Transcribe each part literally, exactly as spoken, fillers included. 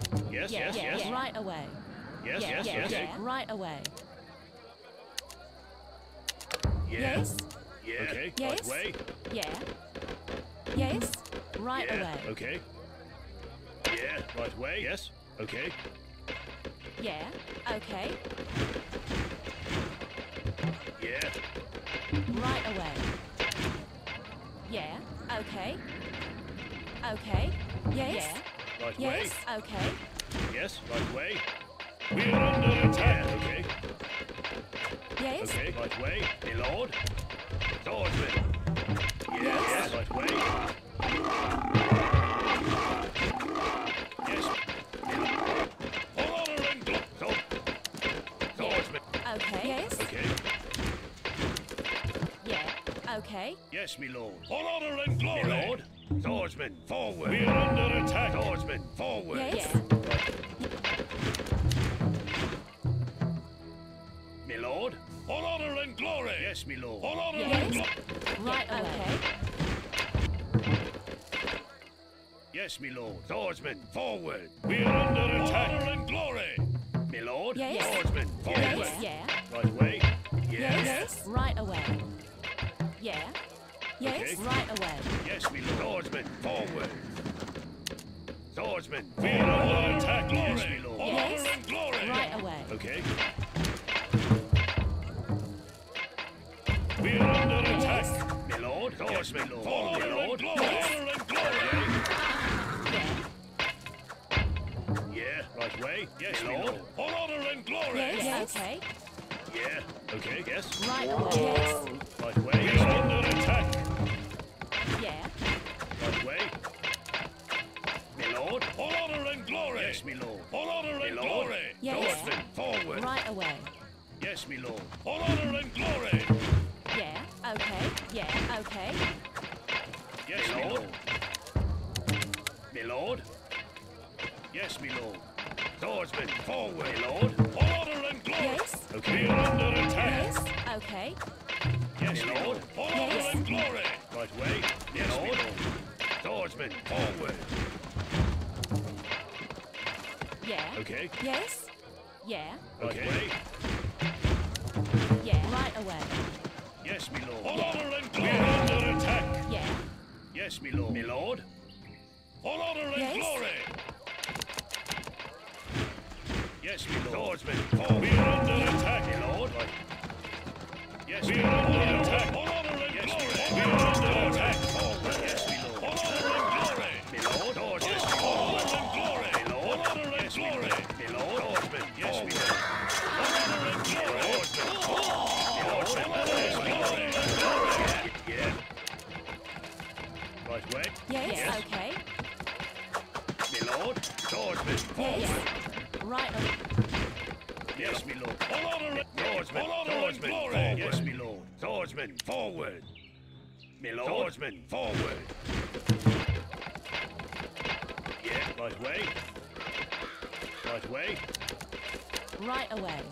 Yes, Yeah, yes, yeah, yes. yeah. Right away. Yes, Yeah, yes, yeah, yes. yeah. Right away. Yeah. Yes. Yeah. Okay. Yes. Right way. Yeah. Yes. Right Yeah. away. Okay. Yeah. Right way. Yes. Okay. Yeah. Okay. Yeah. Right away. Yeah. Okay. Okay. Yes. Yeah. Right Yes. way. Okay. Yes. Right way. We're under attack. Yeah. Okay. Yes. Okay. Right way. My lord. Swordsman. Yeah. Yes. Yes. Right way. Yes. For honor and glory. So. Swordsman. Okay. Yes. Okay. Yeah. Okay. Yes, my lord. For honor and glory. My lord. Swordsman, forward. We're under attack. Swordsman, forward. Yes. My lord. For honor and glory. Yes, my lord. For honor Yes. and glory. Right Yeah. away. Yes, my lord. Swordsman, forward. We're under attack. For honor and glory. My lord. Yes. Swordsman, forward. Yes. Yeah. Right way. Yes. Yes. Right away. Yeah. Yes. Okay. Right away. Yes, my lord. Swordsman, forward. Swordsman, we're under attack. Yes, my lord. For Yes. honor and glory. Right away. Okay. We're under attack. Yes. My lord. Swordsman, Yes. forward. My lord. Yes. Honor and glory. Yeah. Yeah. Right way. Yes, my lord. For honor and glory. Yes. Okay. Yeah. Okay. Yes. Right away. Yes. Right way. We're under attack. Yeah. Right way. My lord. For honor and glory. Yes, my lord. For honor and glory. Yes. Swordsman, forward. Right away. Yes, my lord. For honor and glory. Yeah. Okay. Yeah. Okay. Yes, my lord. My lord. Yes, my lord. Swordsman, forward. My lord. For honor and glory. Yes. Okay. We're under attack. Yes. Okay. Yes, my lord. For honor Yes. and glory. Right way. Yes, my lord. Swordsman, forward. Yeah. Okay. Yes. Yeah. Right way. Yeah. Right away. Yes, my lord. Yeah. For honor and glory. We're under attack. Yeah. Yes, my lord. My lord. For honor and Yes. glory. Yes, my lord. Swordsman, forward. We're under attack, my lord. Right. Yes, we're under attack. For honor and yes, glory. We're under attack. Forward. Yes, my lord. For honor and glory. My lord. Swordsman, yes, for honor and glory. My lord. For honor and glory. My lord. Swordsman, yes, my lord. For honor and glory. Swordsman. My lord. For honor and glory. Yeah. Right way. Yes. Yes. Okay. My lord. Swordsman, forward. Yes. Right away. Yes, my lord. For honor and swordsman, swordsman, forward. Yes, my lord. Swordsman, forward. My lord. Swordsman, forward. Yeah, right way. Right way. Right away.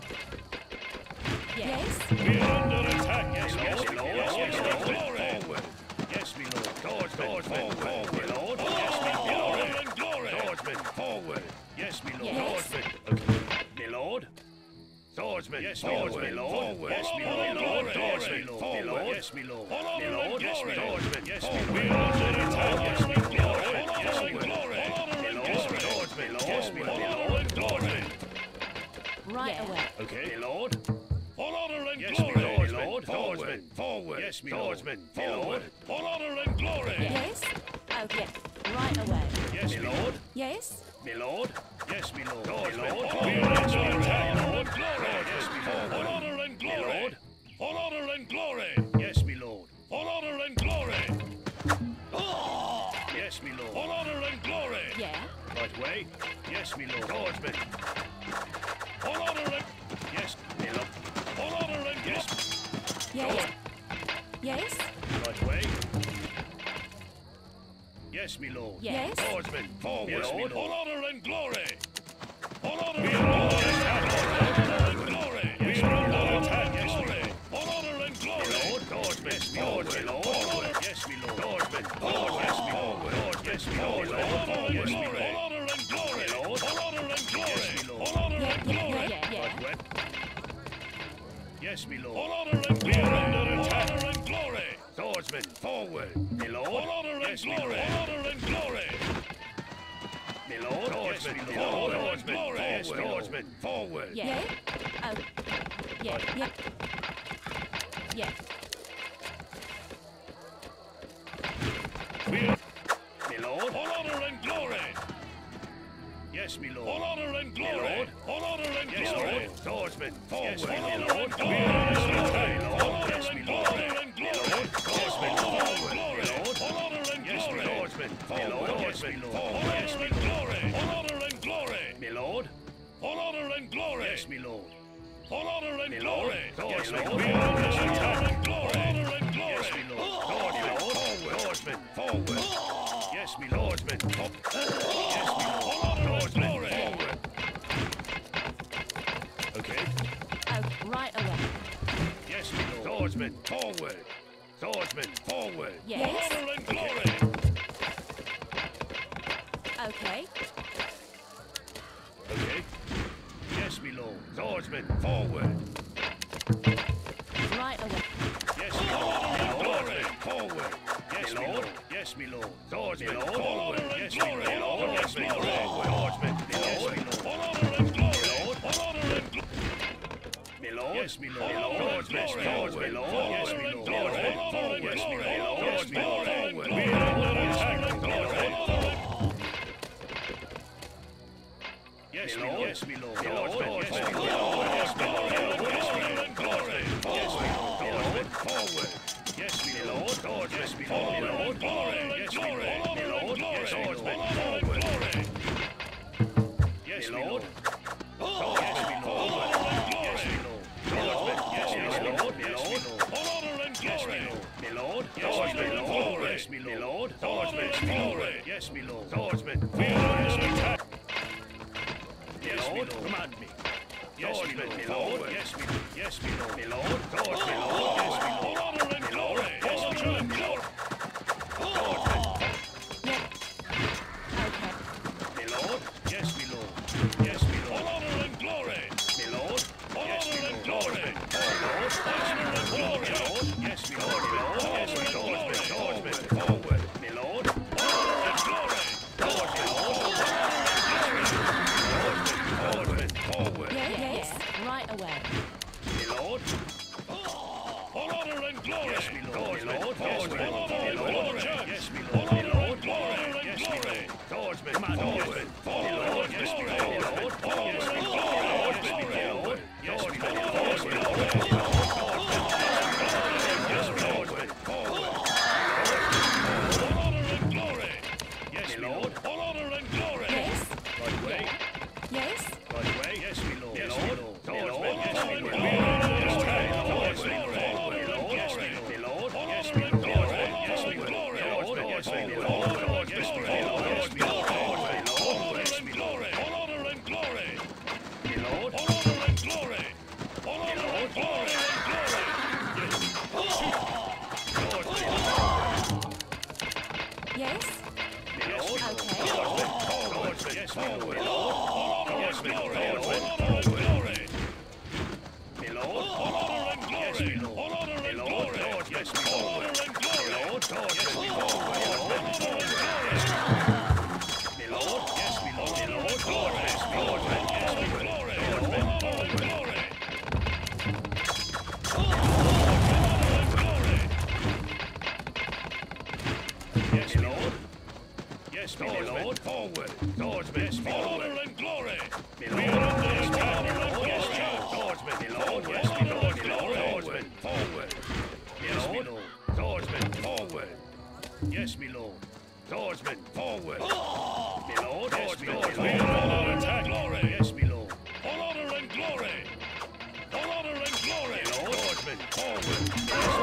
Yes. We're under attack. Yes, yes, my lord. Yes, yes, my lord. Forward. Yes, my lord. Swordsman, forward. My lord. Yes, my lord. Honor and glory. Swordsman, forward. Yes, my lord. Yes. Swordsman. Okay. My lord. Swordsman, yes, forward, my lord. Forward. Yes, my lord. Lord. Swordsman, forward. Yes, my lord. My lord. Yes, my swordsman. Yes, my lord. We're under attack. Yes, my lord. Yes, my lord. My lord. Swordsman. Yes, my lord. Swordsman. Right Yeah. away. Okay. My lord. For honor and yes, glory. My lord. My lord. Swordsman. Forward. Yes, my swordsman. Forward. For honor and glory. Yes. Okay. Right away. Yes, my lord. Yes. My lord. Yes, my lord. My lord. We're under attack. My lord. Glory. Yes, my lord. For honor and glory. My lord. For honor and glory. Yes, my lord. For honor and glory. Oh! Yes, my lord. For honor and glory. Yeah. Right way. Yes, my lord. Swordsman. For honor and yes, my lord. For honor and yes. Yes. Yes. Right way. Yes, my lord. Yes. Swordsman, forward. Yes, my lord. For honor and glory. For honor We and are glory. under attack. For honor and glory. We Yes, are my under lord. attack. Yes, my lord. For honor and glory. My lord. Swordsman, yes, my lord. My lord. Forward. Yes, my lord. Swordsman, forward. Yes, my lord. Lord, yes, my lord. Yes, my lord. For honor and glory. My lord. For honor Yes, my lord. All honor and glory. We are under attack. All honor and glory. Swordsman, forward. My lord. All honor and glory. All honor and glory. My lord. Swordsman, yes, my lord. Swordsman, forward. Swordsman, forward. Yeah. Oh. Yeah. Yeah. Yeah. We are... My lord. All honor and glory. Yes, my lord. All honor and glory. All honor and yes, glory. Lord. Swordsman, forward. Yes, my lord. We are under attack. All honor and glory. Swordsman, forward. All honor and glory. Swordsman, forward. Yes, my lord. All honor and glory. All honor and glory. My lord. All honor and glory. Yes, my lord. All honor and glory. Yes, my lord. We are under attack. All honor and glory. Yes, my lord. Forward. Swordsman, forward. Yes, my lordsman. Up. Yes, my lord. All honor and glory. Forward. Okay. Oh, right away. Yes, my lord. Swordsman, forward. Swordsman, forward. Yes. All honor and glory. Okay. Okay. Yes, my lord. Swordsman, forward. Right away. Yes, my lord. All honor and forward. Yes, my lord. Yes, my lord. Swordsman, forward. Yes, my lord. Yes, my lord. Swordsman, yes, my lord. All honor and glory. All honor and glory. My lord. Yes, my lord. Swordsman, forward. Yes, my lord. Forward. Yes, my lord. Yes, my lord. We are under attack. Yes, my lord. Yes, my lord. Yes, my lord. Yes, my lord. Yes, my lord. Glory. Yes, my lord. Forward. Yes, my lord. Yes, my lord. Glory. Yes, my lord. Yes, my lord. Forward. Yes, my lord. Yes, my lord. Yes, my lord. Yes, my lord. Yes, my lord. All honor and glory. My lord. Yes, my lord. Yes, my lord. Swordsman, glory. Yes, my lord. Swordsman. We are under attack. Yes, my lord. Command me. Yes, my lord. My lord. Yes, my lord. Yes, my lord. My lord. Swordsman. My lord. Yes, my lord. All honor and glory. Yes, my lord. My lord. Swordsman. Yeah. Okay. My lord. Yes, my lord. Yes, my lord. All honor and glory. My lord. All honor and glory. My lord. All honor and glory. Yes, my lord. My lord. Yes, my lord. Swordsman. Forward. My lord. All honor and glory. Lord, my lord. Swordsman. Forward. Yeah, yes. Right away. My lord. All honor and glory. Yes, my lord. My lord. Yes, my lord. My lord. Yes, my lord. My lord. Glory. Yes, my lord. Swordsman. Forward. Forward. Yes, my lord. My lord. Yes, my lord. Yes, my lord. Yes, my lord. Yes, my lord. Yes, my lord. Forward. All honor and glory. Yes, my lord. All honor and glory. Yes. Right way. Yes. Right way. Yes, my lord. Yes, my lord. My lord. Yes, my lord. We are under attack. Yes, my lord. Yes, my lord. Yes, my lord. Yes, my lord. Yes, my lord. Yes, my lord. Yes, my lord. Yes, my lord. All honor and glory. All honor and glory. My lord. All honor and glory. All honor and glory and glory. Yes. Yes. Okay. Forward. Yes, my lord. All honor and glory. All honor and glory. My lord. All honor and glory. All honor and glory. Yes, my lord. All honor and glory. My lord. Yes, my lord. All honor and glory. My lord. Yes, my lord. My lord. Glory. Yes, my lord. Yes, my glory. All honor and glory. All honor and glory. Yes, my lord. Yes, my lord. Forward. Swordsman. Forward. Honor and glory. We are under attack. Yes, swordsman. My lord. Yes, my lord. My lord. Swordsman. Forward. Yes, my lord. Swordsman. Forward. Yes, my lord. Swordsman. Forward. My lord. Yes, my lord. We are under attack. Glory. Yes, my lord. All honor and glory. All honor and glory. My lord. Swordsman. Forward. Yes,